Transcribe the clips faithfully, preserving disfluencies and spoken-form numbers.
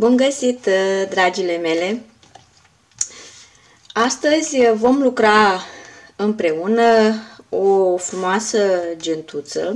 Bun găsit, dragile mele! Astăzi vom lucra împreună o frumoasă gentuță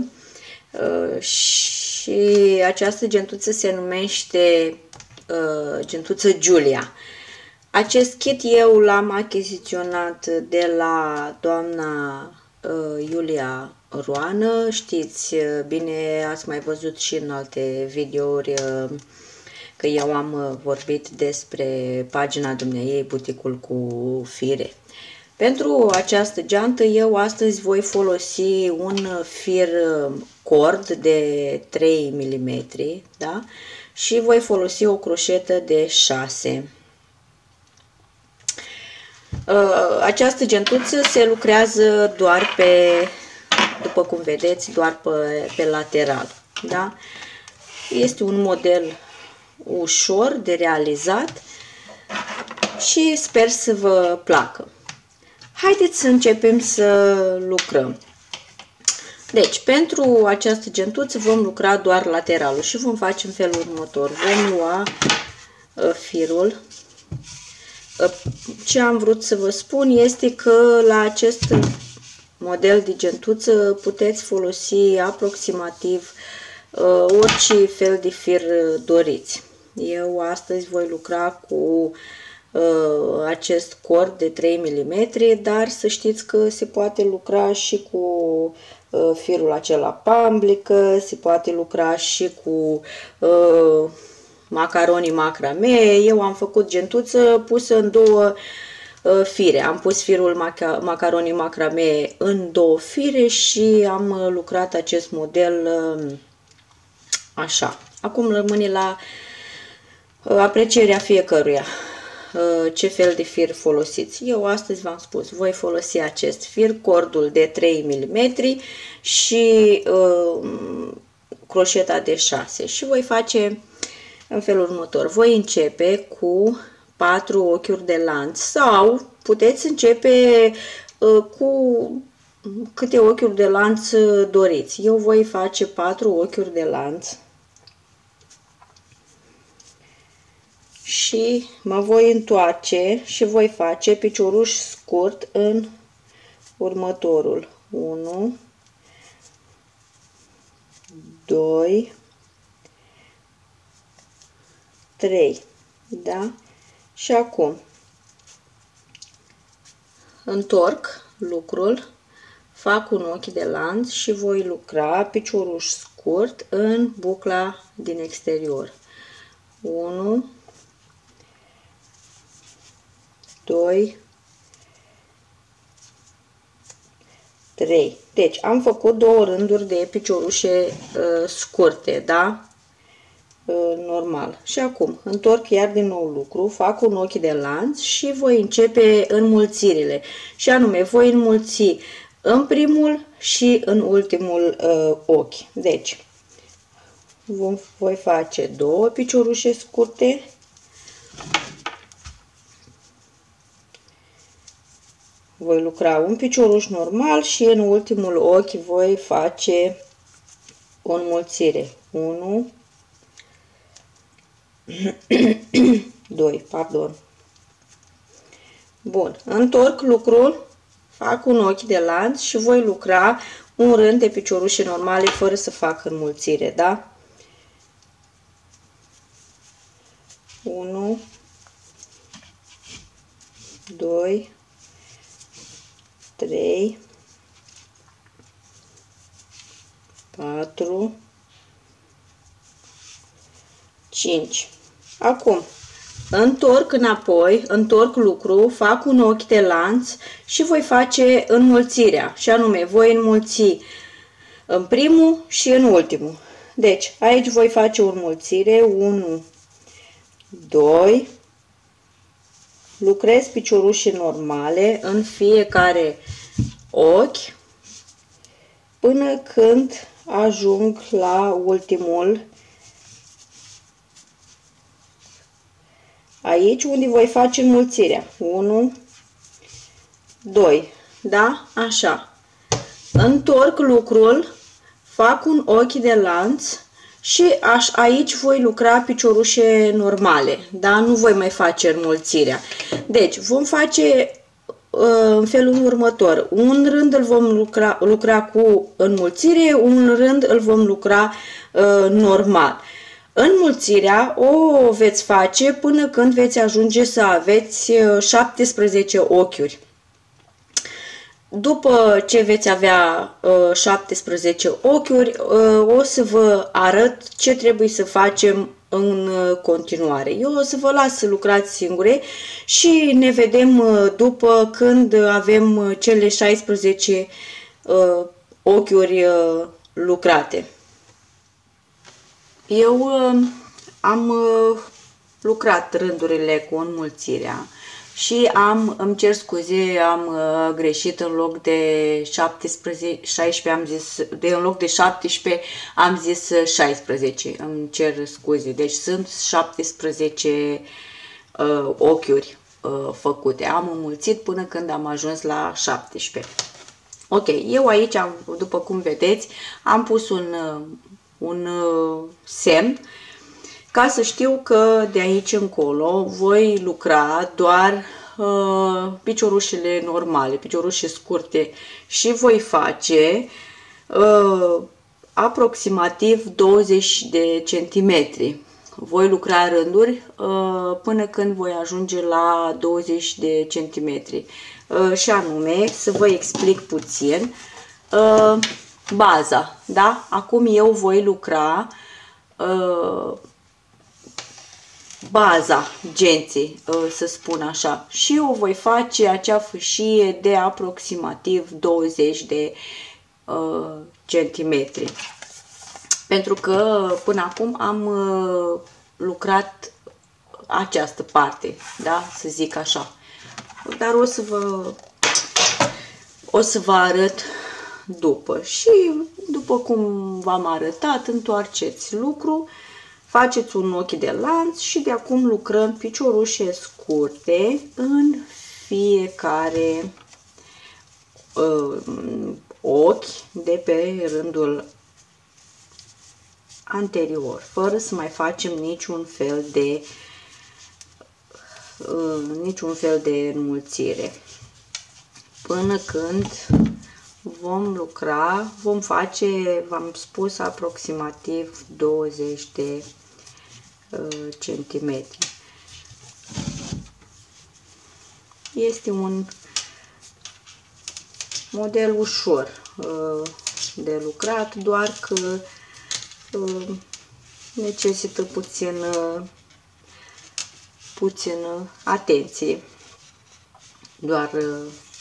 și această gentuță se numește gentuță Giulia. Acest kit eu l-am achiziționat de la doamna Iulia Roană. Știți bine, ați mai văzut și în alte videouri că eu am vorbit despre pagina dumneaei, buticul cu fire. Pentru această geantă eu astăzi voi folosi un fir cord de trei milimetri, da? Și voi folosi o croșetă de șase. Această gentuță se lucrează doar pe, după cum vedeți, doar pe, pe lateral, da? Este un model ușor de realizat și sper să vă placă. Haideți să începem să lucrăm. Deci, pentru această gentuță vom lucra doar lateralul și vom face în felul următor. Vom lua firul. Ce am vrut să vă spun este că la acest model de gentuță puteți folosi aproximativ orice fel de fir doriți. Eu astăzi voi lucra cu uh, acest cord de trei milimetri, dar să știți că se poate lucra și cu uh, firul acela pamblică, se poate lucra și cu uh, macaroni macrame. Eu am făcut gentuță pusă în două uh, fire. Am pus firul maca macaroni macrame în două fire și am lucrat acest model uh, așa. Acum rămâne la aprecierea fiecăruia ce fel de fir folosiți. Eu astăzi v-am spus, voi folosi acest fir, cordul de trei milimetri și uh, croșeta de șase și voi face în felul următor. Voi începe cu patru ochiuri de lanț sau puteți începe uh, cu câte ochiuri de lanț doriți. Eu voi face patru ochiuri de lanț și mă voi întoarce și voi face picioruș scurt în următorul. unu, doi, trei. Da? Și acum întorc lucrul, fac un ochi de lanț și voi lucra picioruș scurt în bucla din exterior. unu, doi, trei. Deci am făcut două rânduri de piciorușe uh, scurte, da? Uh, normal. Și acum întorc iar din nou lucru, fac un ochi de lanț și voi începe înmulțirile. Și anume, voi înmulți în primul și în ultimul uh, ochi. Deci, vom, voi face două piciorușe scurte. Voi lucra un picioruș normal și în ultimul ochi voi face o înmulțire. unu, doi, pardon. Bun, întorc lucrul, fac un ochi de lanț și voi lucra un rând de piciorușe normale fără să fac înmulțire, da? unu, doi, trei, patru, cinci. Acum întorc înapoi, întorc lucru, fac un ochi de lanț și voi face înmulțirea. Și anume, voi înmulți în primul și în ultimul. Deci, aici voi face o înmulțire, unu, doi, lucrez piciorușe normale în fiecare ochi până când ajung la ultimul, aici unde voi face înmulțirea. unu, doi, da? Așa. Întorc lucrul, fac un ochi de lanț Și aș, aici voi lucra piciorușe normale, da? Nu voi mai face înmulțirea. Deci vom face în felul următor. Un rând îl vom lucra, lucra cu înmulțire, un rând îl vom lucra uh, normal. Înmulțirea o veți face până când veți ajunge să aveți șaptesprezece ochiuri. După ce veți avea uh, șaptesprezece ochiuri, uh, o să vă arăt ce trebuie să facem în continuare. Eu o să vă las să lucrați singure și ne vedem după când avem cele șaisprezece uh, ochiuri uh, lucrate. Eu uh, am uh, lucrat rândurile cu înmulțirea și am, îmi cer scuze, am uh, greșit, în loc de șaptesprezece, șaisprezece am zis, de în loc de șaptesprezece am zis șaisprezece, îmi cer scuze, deci sunt șaptesprezece uh, ochiuri uh, făcute, am înmulțit până când am ajuns la șaptesprezece. Ok, eu aici, am, după cum vedeți, am pus un, uh, un uh, semn ca să știu că de aici încolo voi lucra doar uh, piciorușele normale, piciorușe scurte și voi face uh, aproximativ douăzeci de centimetri. Voi lucra rânduri uh, până când voi ajunge la douăzeci de centimetri. Uh, și anume, să vă explic puțin uh, baza, da? Acum eu voi lucra uh, baza genții, să spun așa, și o voi face acea fâșie de aproximativ douăzeci de uh, centimetri. Pentru că până acum am uh, lucrat această parte, da, să zic așa. Dar o să vă o să vă arăt după și după cum v-am arătat, întoarceți lucru, faceți un ochi de lanț și de acum lucrăm piciorușe scurte în fiecare uh, ochi de pe rândul anterior, fără să mai facem niciun fel de uh, niciun fel de înmulțire. Până când vom lucra, vom face, v-am spus, aproximativ douăzeci de uh, centimetri. Este un model ușor uh, de lucrat, doar că uh, necesită puțin, uh, puțin uh, atenție. Doar uh,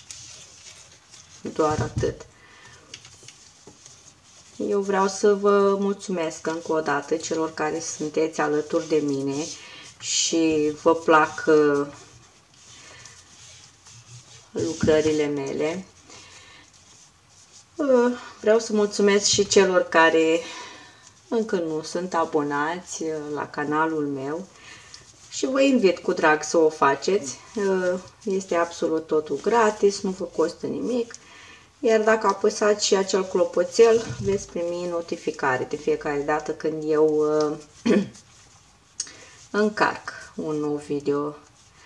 Doar atât. Eu vreau să vă mulțumesc încă o dată celor care sunteți alături de mine și vă plac uh, lucrările mele. Uh, vreau să mulțumesc și celor care încă nu sunt abonați uh, la canalul meu și vă invit cu drag să o faceți. Uh, este absolut totul gratis, nu vă costă nimic. Iar dacă apăsați și acel clopoțel, veți primi notificare de fiecare dată când eu uh, încarc un nou video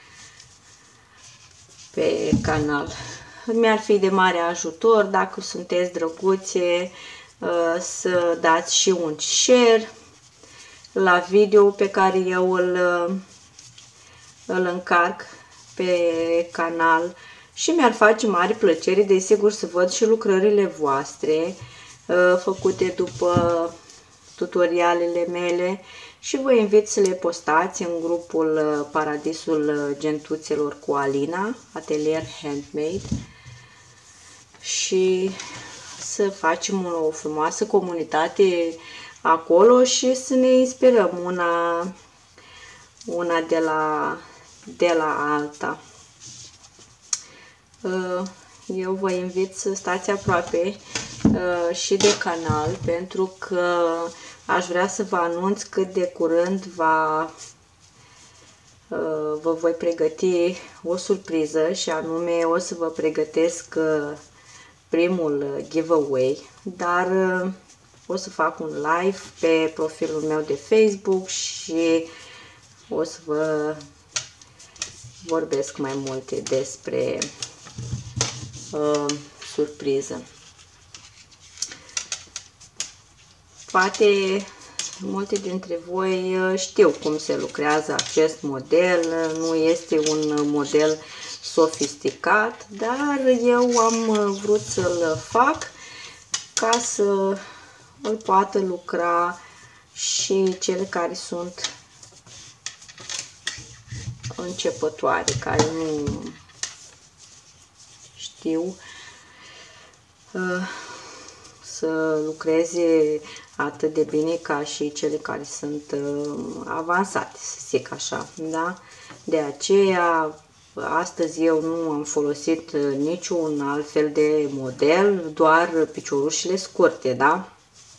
pe canal. Mi-ar fi de mare ajutor dacă sunteți drăguțe uh, să dați și un share la video pe care eu îl, îl încarc pe canal. Și mi-ar face mare plăcere, desigur, să văd și lucrările voastre uh, făcute după tutorialele mele și vă invit să le postați în grupul uh, Paradisul Gentuțelor cu Alina, Atelier Handmade, și să facem o frumoasă comunitate acolo și să ne inspirăm una, una de la, de la alta. Eu vă invit să stați aproape și de canal, pentru că aș vrea să vă anunț cât de curând va, vă voi pregăti o surpriză, și anume o să vă pregătesc primul giveaway, dar o să fac un live pe profilul meu de Facebook și o să vă vorbesc mai multe despre uh, surpriză. Poate multe dintre voi știu cum se lucrează acest model, nu este un model sofisticat, dar eu am vrut să-l fac ca să îl poată lucra și cele care sunt începătoare, care nu știu uh, să lucreze atât de bine ca și cele care sunt uh, avansate, să zic așa, da? De aceea, astăzi eu nu am folosit niciun alt fel de model, doar piciorușile scurte, da?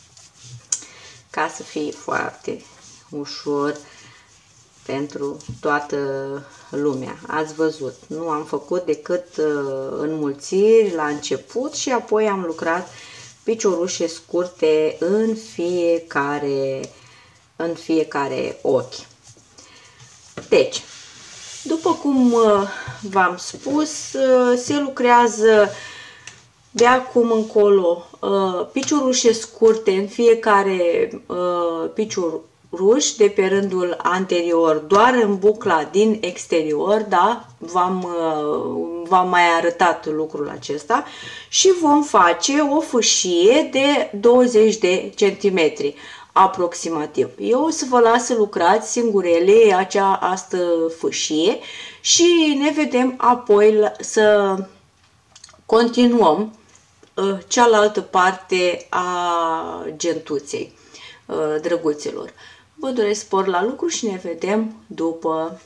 Ca să fie foarte ușor pentru toată lumea. Ați văzut, nu am făcut decât uh, înmulțiri la început și apoi am lucrat piciorușe scurte în fiecare, în fiecare ochi. Deci, după cum v-am spus, se lucrează de acum încolo piciorușe scurte în fiecare picioruș de pe rândul anterior, doar în bucla din exterior, da? V-am v-am mai arătat lucrul acesta și vom face o fâșie de douăzeci de centimetri aproximativ. Eu o să vă las să lucrați singurele această fâșie și ne vedem apoi să continuăm cealaltă parte a gentuței, drăguților. Vă doresc spor la lucru și ne vedem după.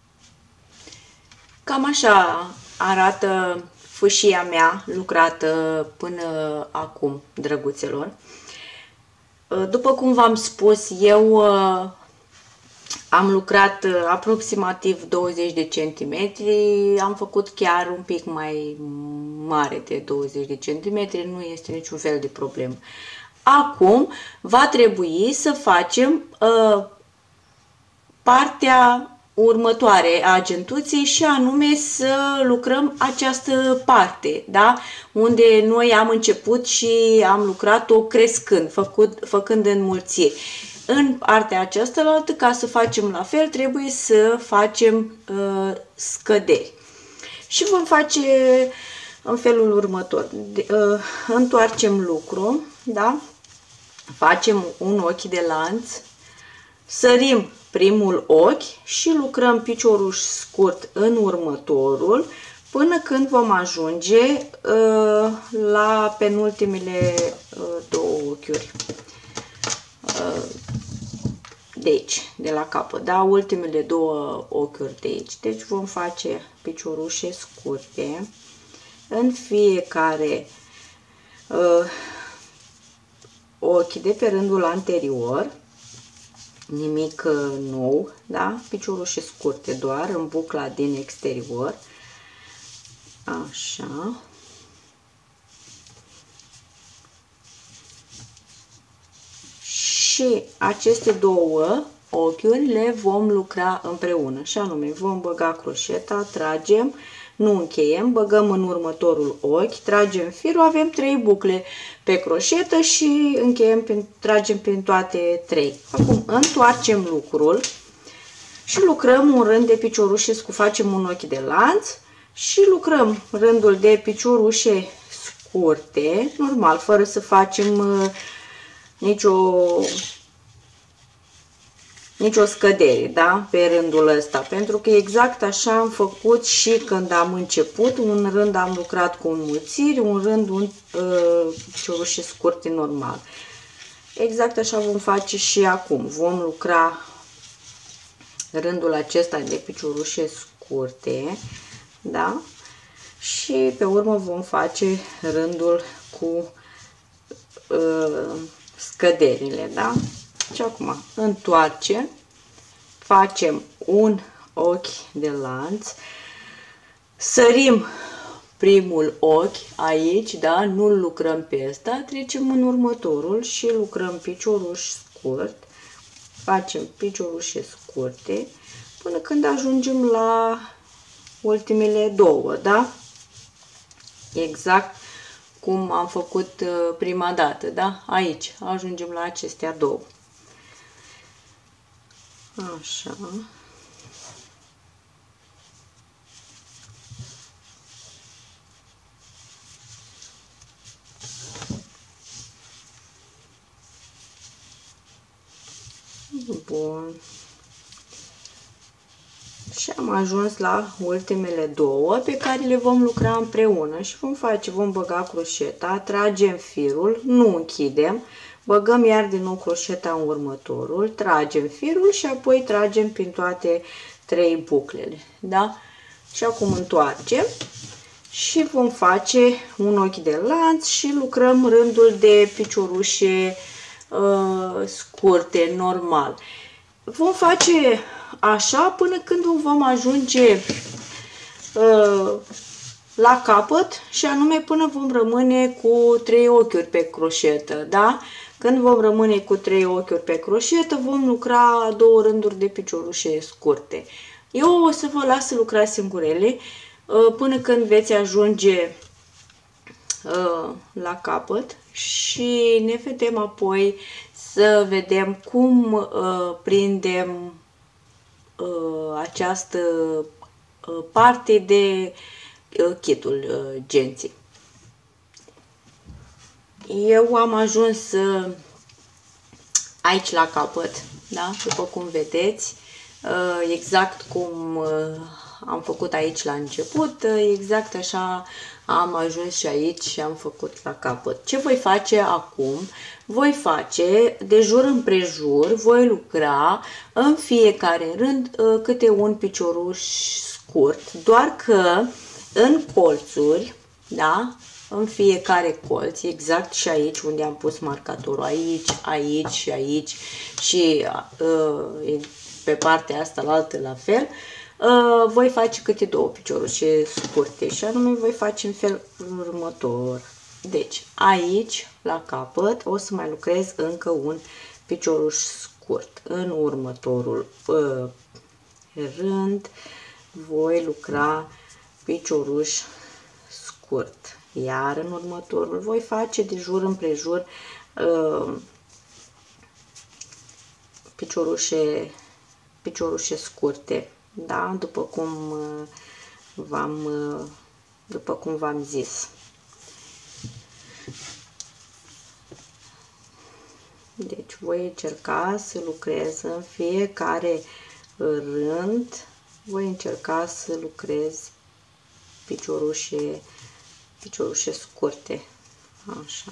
Cam așa arată fâșia mea lucrată până acum, drăguților. După cum v-am spus, eu am lucrat aproximativ douăzeci de centimetri, am făcut chiar un pic mai mare de douăzeci de centimetri, nu este niciun fel de problemă. Acum va trebui să facem uh, partea următoare a gentuței și anume să lucrăm această parte, da? Unde noi am început și am lucrat-o crescând, făcut, făcând înmulțiri. În partea aceasta, ca să facem la fel, trebuie să facem uh, scăderi. Și vom face în felul următor. De, uh, întoarcem lucru, da? Facem un ochi de lanț, sărim primul ochi și lucrăm picioruș scurt în următorul până când vom ajunge uh, la penultimele uh, două ochiuri. Uh, de aici, de la capăt, da? Ultimele două ochiuri de aici. Deci vom face piciorușe scurte în fiecare uh, ochi de pe rândul anterior. Nimic nou, da? Piciorușe scurte doar în bucla din exterior. Așa. Și aceste două ochiuri le vom lucra împreună. Și anume, vom băga croșeta, tragem, nu încheiem, băgăm în următorul ochi, tragem firul, avem trei bucle pe croșetă și încheiem, prin, tragem prin toate trei. Acum întoarcem lucrul și lucrăm un rând de piciorușe, facem un ochi de lanț și lucrăm rândul de piciorușe scurte, normal, fără să facem uh, nicio nicio scădere, da? Pe rândul ăsta, pentru că exact așa am făcut și când am început. Un rând am lucrat cu înmulțiri, un rând un uh, piciorușe scurte normal. Exact așa vom face și acum. Vom lucra rândul acesta de piciorușe scurte, da? Și pe urmă vom face rândul cu uh, scăderile, da? Și acum întoarcem, facem un ochi de lanț, sărim primul ochi aici, da, nu-l lucrăm pe ăsta, trecem în următorul și lucrăm picioruși scurt, facem piciorușe scurte până când ajungem la ultimele două, da? Exact cum am făcut prima dată, da? Aici ajungem la acestea două. Așa. Bun. Și am ajuns la ultimele două pe care le vom lucra împreună și vom face, vom băga croșeta, tragem firul, nu închidem, băgăm iar din nou croșeta în următorul, tragem firul și apoi tragem prin toate trei buclele, da? Și acum întoarcem și vom face un ochi de lanț și lucrăm rândul de piciorușe uh, scurte, normal. Vom face așa până când vom ajunge uh, la capăt și anume până vom rămâne cu trei ochiuri pe croșetă, da? Când vom rămâne cu trei ochiuri pe croșetă, vom lucra două rânduri de piciorușe scurte. Eu o să vă las să lucrați singurele uh, până când veți ajunge uh, la capăt și ne vedem apoi să vedem cum uh, prindem uh, această uh, parte de uh, kitul uh, genții. Eu am ajuns uh, aici la capăt, da? După cum vedeți, uh, exact cum uh, am făcut aici la început, uh, exact așa am ajuns și aici și am făcut la capăt. Ce voi face acum? Voi face de jur împrejur, voi lucra în fiecare rând uh, câte un picioruș scurt, doar că în colțuri, da? În fiecare colț, exact și aici unde am pus marcatorul, aici, aici și aici și uh, pe partea asta la altă la fel, uh, voi face câte două piciorușe scurte și anume voi face în felul următor. Deci aici la capăt o să mai lucrez încă un picioruș scurt. În următorul uh, rând voi lucra picioruș scurt. Iar în următorul voi face de jur împrejur uh, piciorușe, piciorușe scurte, da? După cum uh, v-am uh, după cum v-am zis. Deci voi încerca să lucrez în fiecare rând, voi încerca să lucrez piciorușe piciorușe scurte, așa.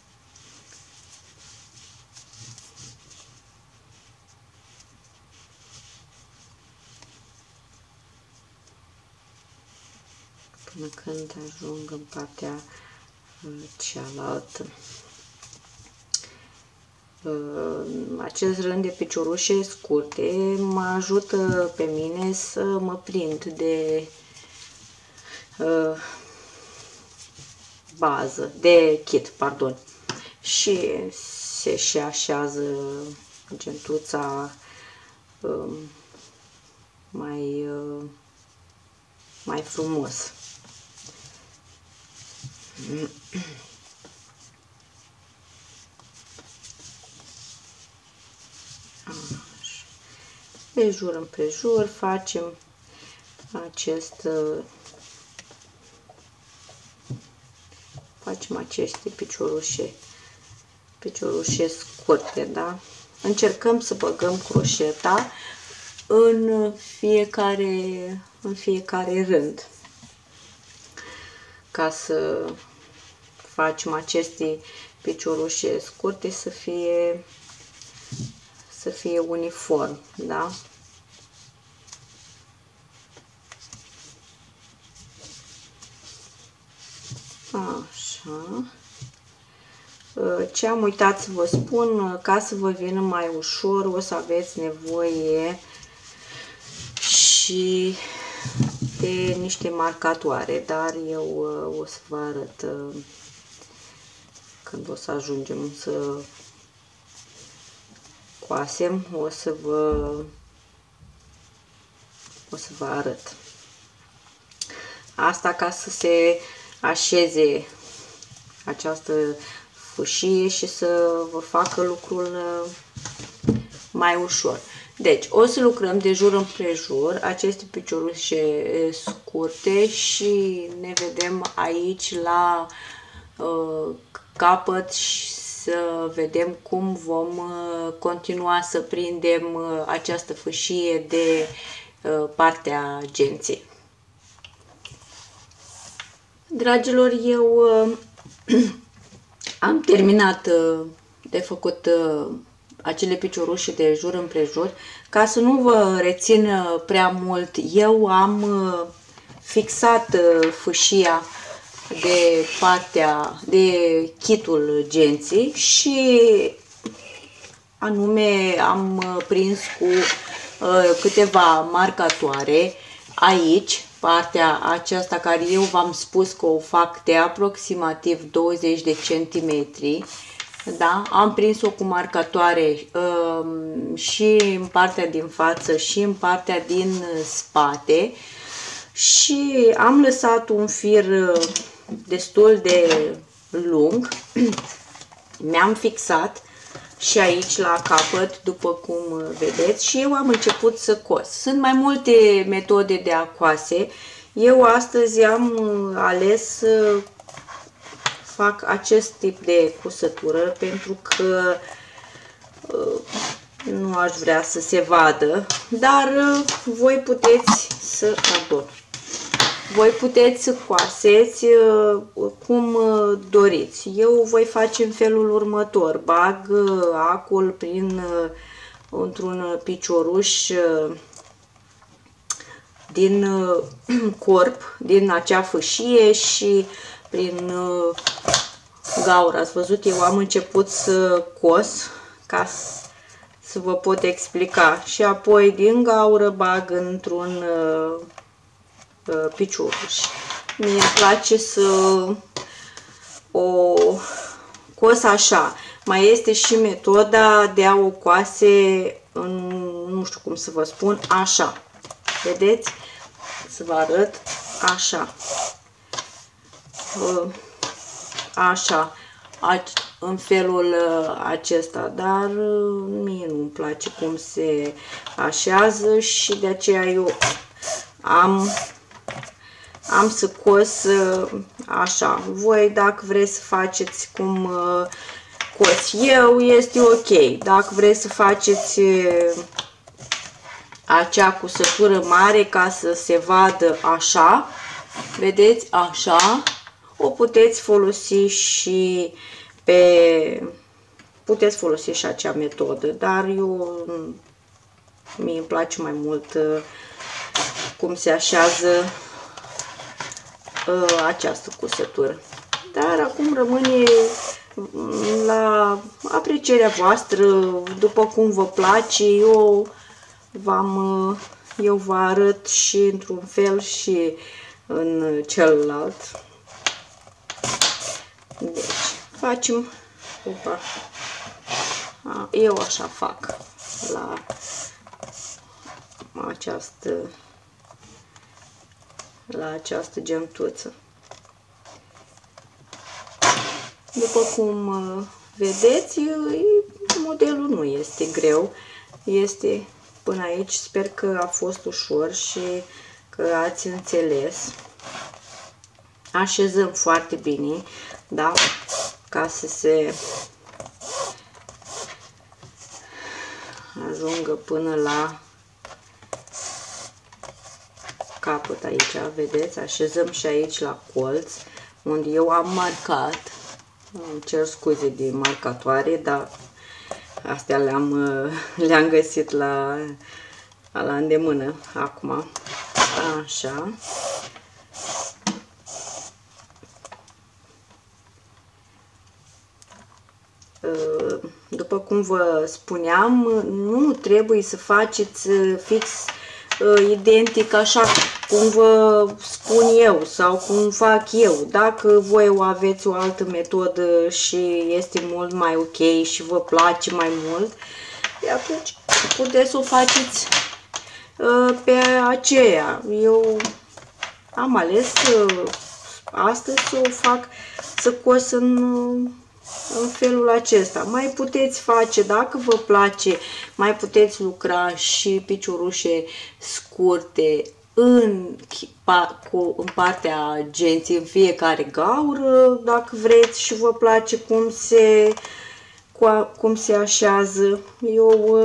Până când ajung în partea cealaltă. Acest rând de piciorușe scurte mă ajută pe mine să mă prind de bază, de kit, pardon. Și se și așează gentuța um, mai, uh, mai frumos. De jur împrejur facem acest uh, facem aceste piciorușe, piciorușe scurte, da? Încercăm să băgăm croșeta în fiecare, în fiecare rând, ca să facem aceste piciorușe scurte să fie, să fie uniform, da? Așa. Ce am uitat să vă spun, ca să vă vină mai ușor, o să aveți nevoie și de niște marcatoare, dar eu o să vă arăt când o să ajungem să coasem, o să vă o să vă arăt. Asta ca să se așeze această fâșie și să vă facă lucrul mai ușor. Deci, o să lucrăm de jur împrejur aceste piciorușe scurte și ne vedem aici la uh, capăt și să vedem cum vom uh, continua să prindem uh, această fâșie de uh, partea genții. Dragilor, eu uh, am terminat uh, de făcut uh, acele piciorușe de jur împrejur. Ca să nu vă rețin prea mult, eu am fixat fâșia de partea de chitul genții și anume am prins cu câteva marcatoare aici, partea aceasta care eu v-am spus că o fac de aproximativ douăzeci de centimetri. Da? Am prins-o cu marcatoare um, și în partea din față și în partea din spate și am lăsat un fir destul de lung. Mi-am fixat și aici la capăt, după cum vedeți, și eu am început să cos. Sunt mai multe metode de a coase. Eu astăzi am ales să fac acest tip de cusătură pentru că uh, nu aș vrea să se vadă, dar uh, voi puteți să pardon, voi puteți să coaseți uh, cum uh, doriți. Eu voi face în felul următor: bag uh, acul prin uh, într-un picioruș uh, din uh, corp, din acea fâșie și prin uh, gaură. Ați văzut, eu am început să cos ca să vă pot explica și apoi din gaură bag într-un uh, uh, picioruș. Mie îmi place să o cos așa. Mai este și metoda de a o coase în, nu știu cum să vă spun, așa. Vedeți? Să vă arăt așa. Așa, în felul acesta, dar mie nu-mi place cum se așează și de aceea eu am, am să cos așa. Voi, dacă vreți să faceți cum cos eu, este ok. Dacă vreți să faceți acea cusătură mare ca să se vadă așa, vedeți, așa, o puteți folosi și pe, puteți folosi și acea metodă, dar eu, mie îmi place mai mult cum se așează această cusătură. Dar acum rămâne la aprecierea voastră, după cum vă place. Eu v-am, eu vă arăt și într-un fel și în celălalt. Deci, facem, opa, eu așa fac la această, la această geantuță. După cum vedeți, modelul nu este greu, este până aici. Sper că a fost ușor și că ați înțeles. Așezăm foarte bine, da? Ca să se ajungă până la capăt aici, vedeți? Așezăm și aici la colț, unde eu am marcat. Îmi cer scuze de marcatoare, dar astea le-am le-am găsit la, la îndemână acum. Așa. După cum vă spuneam, nu trebuie să faceți fix identic așa cum vă spun eu sau cum fac eu. Dacă voi o aveți o altă metodă și este mult mai ok și vă place mai mult, atunci puteți să o faceți pe aceea. Eu am ales astăzi să o fac să cos în, în felul acesta. Mai puteți face, dacă vă place, mai puteți lucra și piciorușe scurte în, cu, în partea genții, în fiecare gaură, dacă vreți și vă place cum se, cum se așează. Eu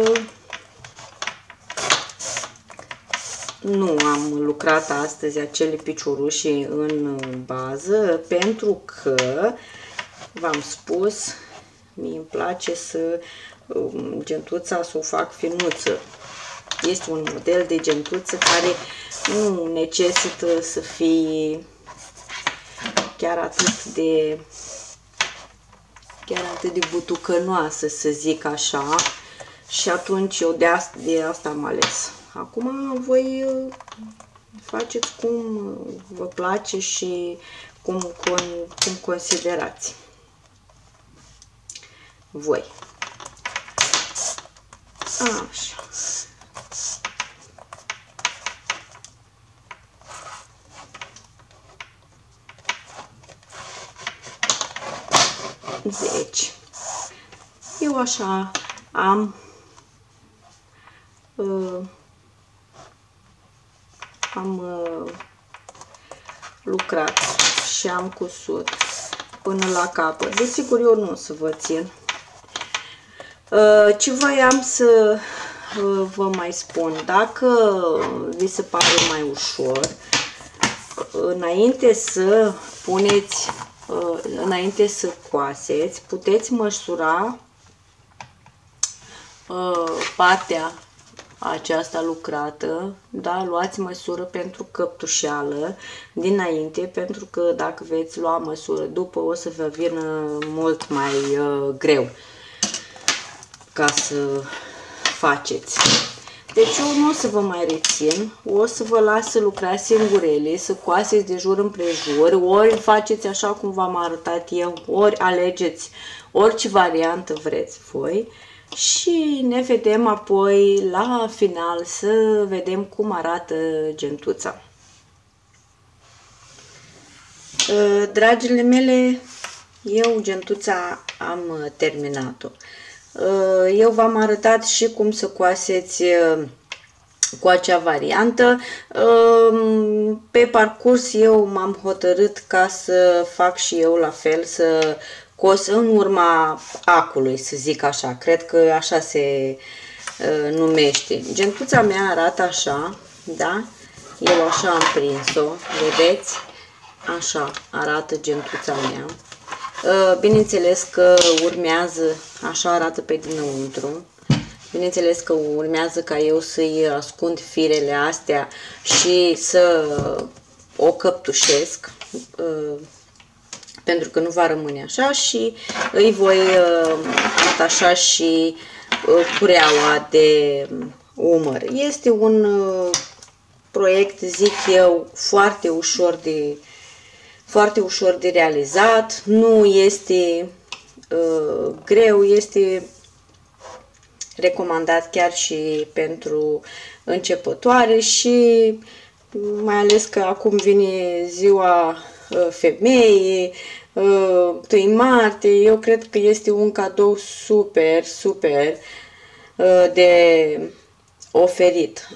nu am lucrat astăzi acele picioruși în bază pentru că, v-am spus, mie îmi place să gentuța să o fac finuță. Este un model de gentuță care nu necesită să fie chiar atât de chiar atât de butucănoasă, să zic așa, și atunci eu de asta, de asta am ales. Acum voi faceți cum vă place și cum, cum, cum considerați voi. Așa. Deci, eu așa am uh, am uh, lucrat și am cusut până la capăt. Desigur, eu nu o să vă țin. Uh, ce voiam să uh, vă mai spun, dacă vi se pare mai ușor, înainte să puneți, uh, înainte să coaseți, puteți măsura uh, partea aceasta lucrată, da, luați măsură pentru căptușeală dinainte, pentru că dacă veți lua măsură după o să vă vină mult mai uh, greu ca să faceți. Deci eu nu o să vă mai rețin, o să vă las să lucrați singurele, să coaseți de jur împrejur, ori faceți așa cum v-am arătat eu, ori alegeți orice variantă vreți voi. Și ne vedem apoi la final să vedem cum arată gentuța. Dragile mele, eu gentuța am terminat-o. Eu v-am arătat și cum să coaseți cu acea variantă. Pe parcurs eu m-am hotărât ca să fac și eu la fel, să cos în urma acului, să zic așa. Cred că așa se uh, numește. Gentuța mea arată așa, da? Eu așa am prins-o, vedeți? Așa arată gentuța mea. Uh, bineînțeles că urmează, așa arată pe dinăuntru. Bineînțeles că urmează ca eu să-i ascund firele astea și să o căptușesc, uh, pentru că nu va rămâne așa, și îi voi uh, atașa și uh, cureaua de umăr. Este un uh, proiect, zic eu, foarte ușor de, foarte ușor de realizat, nu este uh, greu, este recomandat chiar și pentru începătoare și mai ales că acum vine ziua femeii, întâi martie, eu cred că este un cadou super, super de oferit.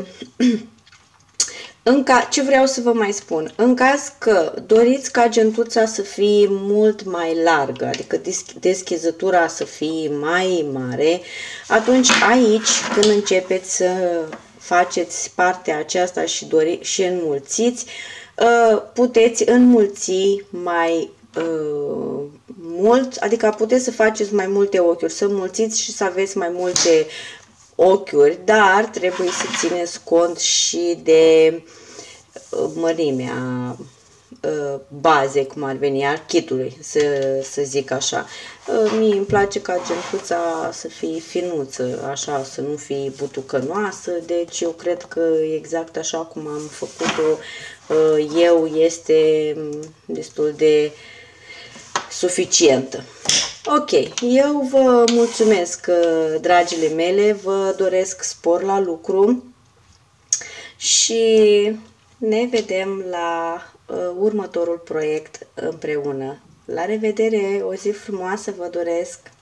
În ca, ce vreau să vă mai spun? În caz că doriți ca gentuța să fie mult mai largă, adică deschizătura să fie mai mare, atunci aici, când începeți să faceți partea aceasta și, dori, și înmulțiți, puteți înmulți mai uh, mult, adică puteți să faceți mai multe ochiuri, să înmulțiți și să aveți mai multe ochiuri, dar trebuie să țineți cont și de mărimea uh, baze, cum ar veni, al kitului, să, să zic așa. Uh, mie îmi place ca gentuța să fie finuță, așa, să nu fie butucănoasă, deci eu cred că exact așa cum am făcut-o uh, eu este destul de suficientă. Ok, eu vă mulțumesc, dragile mele, vă doresc spor la lucru și ne vedem la uh, următorul proiect împreună. La revedere, o zi frumoasă vă doresc!